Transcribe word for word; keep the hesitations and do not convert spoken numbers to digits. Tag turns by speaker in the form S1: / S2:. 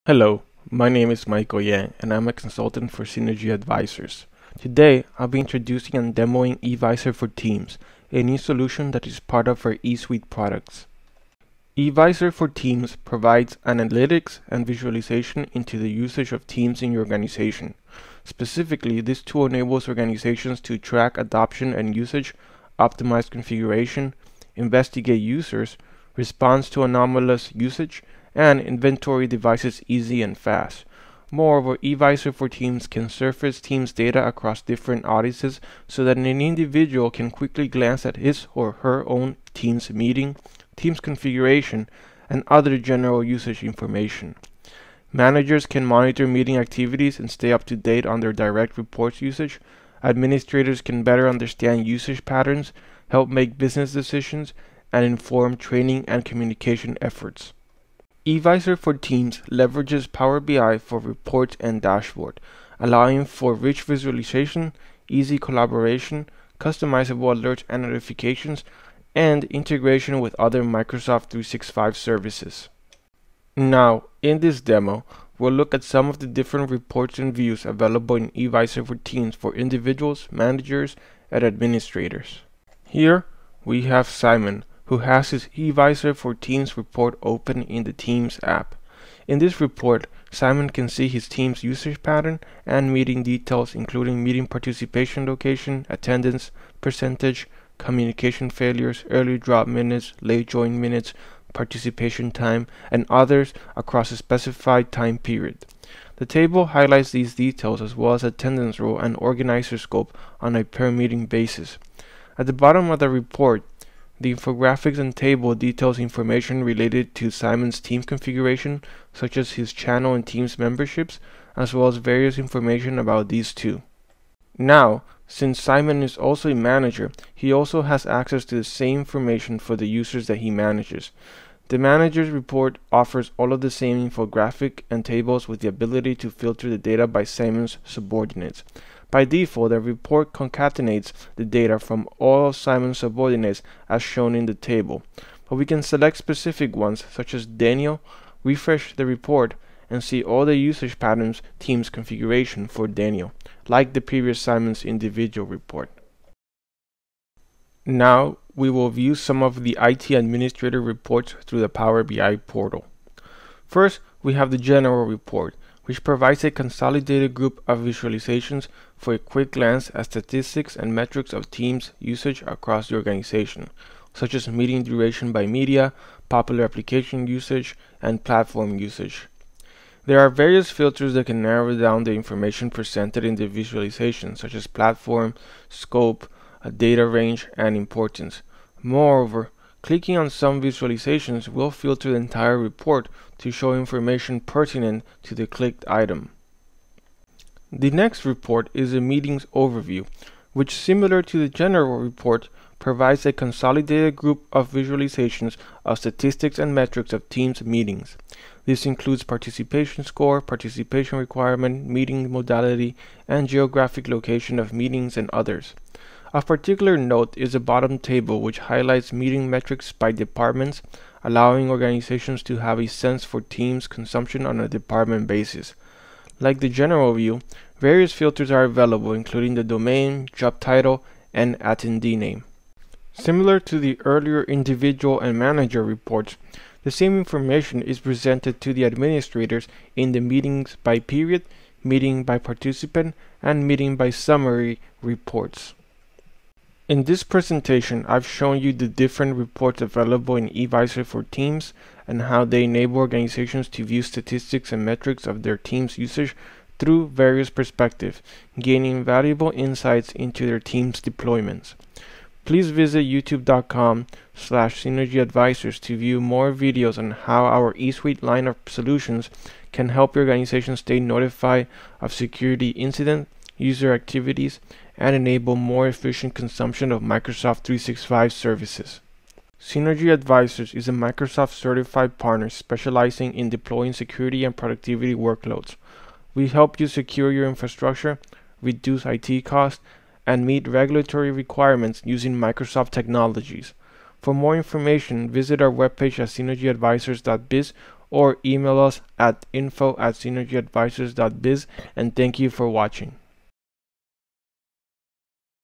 S1: Hello, my name is Michael Yang and I'm a consultant for Synergy Advisors. Today, I'll be introducing and demoing E-visor for Teams, a new solution that is part of our eSuite products. E-visor for Teams provides analytics and visualization into the usage of Teams in your organization. Specifically, this tool enables organizations to track adoption and usage, optimize configuration, investigate users, respond to anomalous usage, and inventory devices easy and fast. Moreover, E-visor for Teams can surface Teams data across different audiences so that an individual can quickly glance at his or her own Teams meeting, Teams configuration, and other general usage information. Managers can monitor meeting activities and stay up to date on their direct reports usage. Administrators can better understand usage patterns, help make business decisions, and inform training and communication efforts. E-visor for Teams leverages Power B I for reports and dashboard, allowing for rich visualization, easy collaboration, customizable alerts and notifications, and integration with other Microsoft three sixty-five services. Now, in this demo, we'll look at some of the different reports and views available in E-visor for Teams for individuals, managers, and administrators. Here, we have Simon, who has his E-visor for Teams report open in the Teams app. In this report, Simon can see his team's usage pattern and meeting details, including meeting participation location, attendance, percentage, communication failures, early drop minutes, late join minutes, participation time, and others across a specified time period. The table highlights these details as well as attendance role and organizer scope on a per meeting basis. At the bottom of the report, the infographics and table details information related to Simon's team configuration, such as his channel and Teams memberships, as well as various information about these two. Now, since Simon is also a manager, he also has access to the same information for the users that he manages. The manager's report offers all of the same infographic and tables with the ability to filter the data by Simon's subordinates. By default, the report concatenates the data from all of Simon's subordinates as shown in the table, but we can select specific ones such as Daniel, refresh the report, and see all the usage patterns Teams configuration for Daniel, like the previous Simon's individual report. Now we will view some of the I T administrator reports through the Power B I portal. First, we have the general report, which provides a consolidated group of visualizations for a quick glance at statistics and metrics of Teams usage across the organization, such as meeting duration by media, popular application usage, and platform usage. There are various filters that can narrow down the information presented in the visualization, such as platform, scope, a data range, and importance. Moreover, clicking on some visualizations will filter the entire report to show information pertinent to the clicked item. The next report is a meetings overview, which, similar to the general report, provides a consolidated group of visualizations of statistics and metrics of Teams meetings. This includes participation score, participation requirement, meeting modality, and geographic location of meetings and others. Of particular note is the bottom table, which highlights meeting metrics by departments, allowing organizations to have a sense for Teams consumption on a department basis. Like the general view, various filters are available, including the domain, job title, and attendee name. Similar to the earlier individual and manager reports, the same information is presented to the administrators in the meetings by period, meeting by participant, and meeting by summary reports. In this presentation, I've shown you the different reports available in E-visor for Teams and how they enable organizations to view statistics and metrics of their Teams usage through various perspectives, gaining valuable insights into their Teams deployments. Please visit youtube dot com slash synergy advisors to view more videos on how our eSuite line of solutions can help your organization stay notified of security incidents, user activities, and enable more efficient consumption of Microsoft three sixty-five services. Synergy Advisors is a Microsoft certified partner specializing in deploying security and productivity workloads. We help you secure your infrastructure, reduce I T costs, and meet regulatory requirements using Microsoft technologies. For more information, visit our webpage at synergy advisors dot biz or email us at info at synergy advisors dot biz, and thank you for watching.